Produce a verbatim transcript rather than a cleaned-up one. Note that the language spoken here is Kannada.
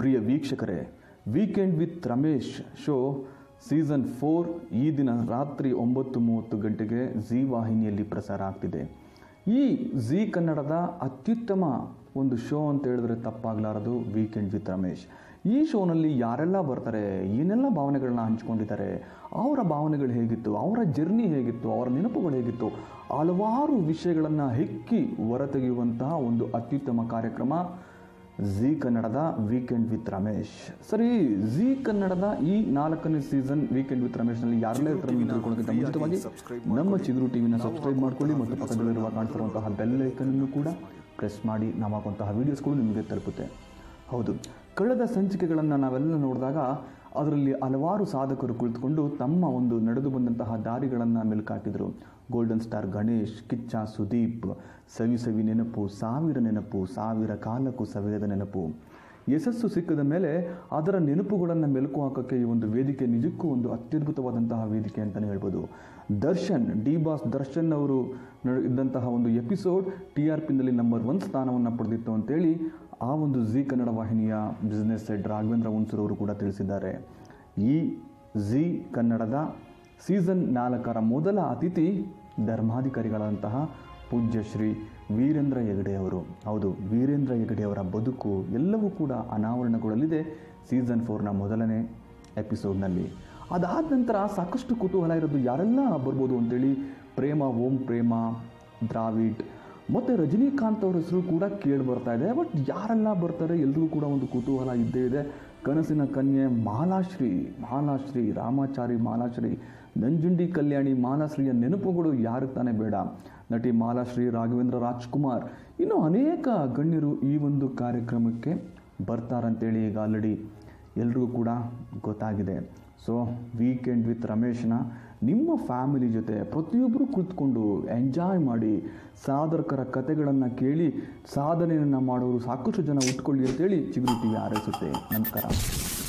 ಪ್ರಿಯ ವೀಕ್ಷಕರೇ, weekend with Ramesh show season four ಈ ದಿನ ರಾತ್ರಿ ಒಂಬತ್ತು ಮೂವತ್ತು ಗಂಟೆಗೆ ಝೀ ವಾಹಿನಿಯಲ್ಲಿ ಪ್ರಸಾರ ಆಗ್ತಿದೆ. ಈ ಝೀ ಕನ್ನಡದ ಅತ್ಯುತ್ತಮ ಒಂದು ಶೋ ಅಂತ ಹೇಳಿದ್ರೆ ತಪ್ಪಾಗಲಾರದು ವೀಕೆಂಡ್ ವಿತ್ ರಮೇಶ್. ಈ ಶೋನಲ್ಲಿ ಯಾರೆಲ್ಲ ಬರ್ತಾರೆ, ಏನೆಲ್ಲ ಭಾವನೆಗಳನ್ನ ಹಂಚ್ಕೊಂಡಿದ್ದಾರೆ, ಅವರ ಭಾವನೆಗಳು ಹೇಗಿತ್ತು, ಅವರ ಜರ್ನಿ ಹೇಗಿತ್ತು, ಅವರ ನೆನಪುಗಳು ಹೇಗಿತ್ತು, ಹಲವಾರು ವಿಷಯಗಳನ್ನು ಹೆಕ್ಕಿ ಹೊರತೆಗೆಯುವಂತಹ ಒಂದು ಅತ್ಯುತ್ತಮ ಕಾರ್ಯಕ್ರಮ ಝೀ ಕನ್ನಡದ ವೀಕೆಂಡ್ ವಿತ್ ರಮೇಶ್. ಸರಿ, ಝೀ ಕನ್ನಡದ ಈ ನಾಲ್ಕನೇ ಸೀಸನ್ ವೀಕೆಂಡ್ ವಿತ್ ರಮೇಶ್ನಲ್ಲಿ ಯಾರೆಲ್ಲ ಇರ್ತಾರೆ ತಿಳ್ಕೊಳ್ಳೋಕ್ಕಿಂತ ಮುಂಚಿತವಾಗಿ ನಮ್ಮ ಚಿಗುರು ಟಿವಿನ ಸಬ್ಸ್ಕ್ರೈಬ್ ಮಾಡ್ಕೊಳ್ಳಿ ಮತ್ತು ಪಕ್ಕದಲ್ಲಿರುವ ಕಾಣಿಸಿರುವಂತಹ ಬೆಲ್ ಐಕನನ್ನು ಕೂಡ ಪ್ರೆಸ್ ಮಾಡಿ ನಾವು ಹಾಕುವಂತಹ ವೀಡಿಯೋಸ್ಗಳು ನಿಮಗೆ ತಲುಪುತ್ತೆ. ಹೌದು, ಕಳೆದ ಸಂಚಿಕೆಗಳನ್ನು ನಾವೆಲ್ಲ ನೋಡಿದಾಗ ಅದರಲ್ಲಿ ಹಲವಾರು ಸಾಧಕರು ಕುಳಿತುಕೊಂಡು ತಮ್ಮ ಒಂದು ನಡೆದು ಬಂದಂತಹ ದಾರಿಗಳನ್ನು ಮೆಲುಕಾಟಿದರು. ಗೋಲ್ಡನ್ ಸ್ಟಾರ್ ಗಣೇಶ್, ಕಿಚ್ಚ ಸುದೀಪ್, ಸವಿ ಸವಿ ನೆನಪು, ಸಾವಿರ ನೆನಪು, ಸಾವಿರ ಕಾಲಕ್ಕೂ ಸವಿಯದ ನೆನಪು. ಯಶಸ್ಸು ಸಿಕ್ಕಿದ ಮೇಲೆ ಅದರ ನೆನಪುಗಳನ್ನು ಮೆಲುಕು ಹಾಕೋಕ್ಕೆ ಈ ಒಂದು ವೇದಿಕೆ ನಿಜಕ್ಕೂ ಒಂದು ಅತ್ಯದ್ಭುತವಾದಂತಹ ವೇದಿಕೆ ಅಂತಲೇ ಹೇಳ್ಬೋದು. ದರ್ಶನ್, ಡಿ ಬಾಸ್ ದರ್ಶನ್ ಅವರು ಇದ್ದಂತಹ ಒಂದು ಎಪಿಸೋಡ್ ಟಿ ಆರ್ ಪಿನಲ್ಲಿ ನಂಬರ್ ಒನ್ ಸ್ಥಾನವನ್ನು ಪಡೆದಿತ್ತು ಅಂತೇಳಿ ಆ ಒಂದು ಝೀ ಕನ್ನಡ ವಾಹಿನಿಯ ಬಿಸ್ನೆಸ್ ಹೆಡ್ ರಾಘವೇಂದ್ರ ಹುಣಸೂರು ಅವರು ಕೂಡ ತಿಳಿಸಿದ್ದಾರೆ. ಈ ಝೀ ಕನ್ನಡದ ಸೀಸನ್ ನಾಲ್ಕರ ಮೊದಲ ಅತಿಥಿ ಧರ್ಮಾಧಿಕಾರಿಗಳಂತಹ ಪೂಜ್ಯ ಶ್ರೀ ವೀರೇಂದ್ರ ಹೆಗಡೆ ಅವರು. ಹೌದು, ವೀರೇಂದ್ರ ಹೆಗಡೆ ಅವರ ಬದುಕು ಎಲ್ಲವೂ ಕೂಡ ಅನಾವರಣಗೊಳ್ಳಲಿದೆ ಸೀಸನ್ ಫೋರ್ನ ಮೊದಲನೇ ಎಪಿಸೋಡ್ನಲ್ಲಿ. ಅದಾದ ನಂತರ ಸಾಕಷ್ಟು ಕುತೂಹಲ ಇರೋದು ಯಾರೆಲ್ಲ ಬರ್ಬೋದು ಅಂತೇಳಿ. ಪ್ರೇಮ, ಓಂ ಪ್ರೇಮ, ದ್ರಾವಿಡ್ ಮತ್ತು ರಜನಿಕಾಂತ್ ಅವರ ಹೆಸರು ಕೂಡ ಕೇಳಿ ಬರ್ತಾ ಇದೆ. ಬಟ್ ಯಾರೆಲ್ಲ ಬರ್ತಾರೆ ಎಲ್ರಿಗೂ ಕೂಡ ಒಂದು ಕುತೂಹಲ ಇದ್ದೇ ಇದೆ. ಕನಸಿನ ಕನ್ಯೆ ಮಾಲಾಶ್ರೀ, ಮಾಲಾಶ್ರೀ ರಾಮಾಚಾರಿ ಮಾಲಾಶ್ರೀ, ನಂಜುಂಡಿ ಕಲ್ಯಾಣಿ ಮಾಲಾಶ್ರೀಯ ನೆನಪುಗಳು ಯಾರಿಗೆ ತಾನೇ ಬೇಡ. ನಟಿ ಮಾಲಾಶ್ರೀ, ರಾಘವೇಂದ್ರ ರಾಜ್ಕುಮಾರ್, ಇನ್ನೂ ಅನೇಕ ಗಣ್ಯರು ಈ ಒಂದು ಕಾರ್ಯಕ್ರಮಕ್ಕೆ ಬರ್ತಾರಂತೇಳಿ ಈಗ ಆಲ್ರೆಡಿ ಎಲ್ರಿಗೂ ಕೂಡ ಗೊತ್ತಾಗಿದೆ. ಸೊ ವೀಕೆಂಡ್ ವಿತ್ ರಮೇಶ್ನ ನಿಮ್ಮ ಫ್ಯಾಮಿಲಿ ಜೊತೆ ಪ್ರತಿಯೊಬ್ಬರು ಕುಳಿತುಕೊಂಡು ಎಂಜಾಯ್ ಮಾಡಿ, ಸಾಧಕರ ಕಥೆಗಳನ್ನು ಕೇಳಿ ಸಾಧನೆಯನ್ನು ಮಾಡೋರು ಸಾಕಷ್ಟು ಜನ ಉಟ್ಕೊಳ್ಳಿ ಅಂತೇಳಿ ಚಿಗುರು ಟಿವಿ ಹಾರೈಸುತ್ತೆ. ನಮಸ್ಕಾರ.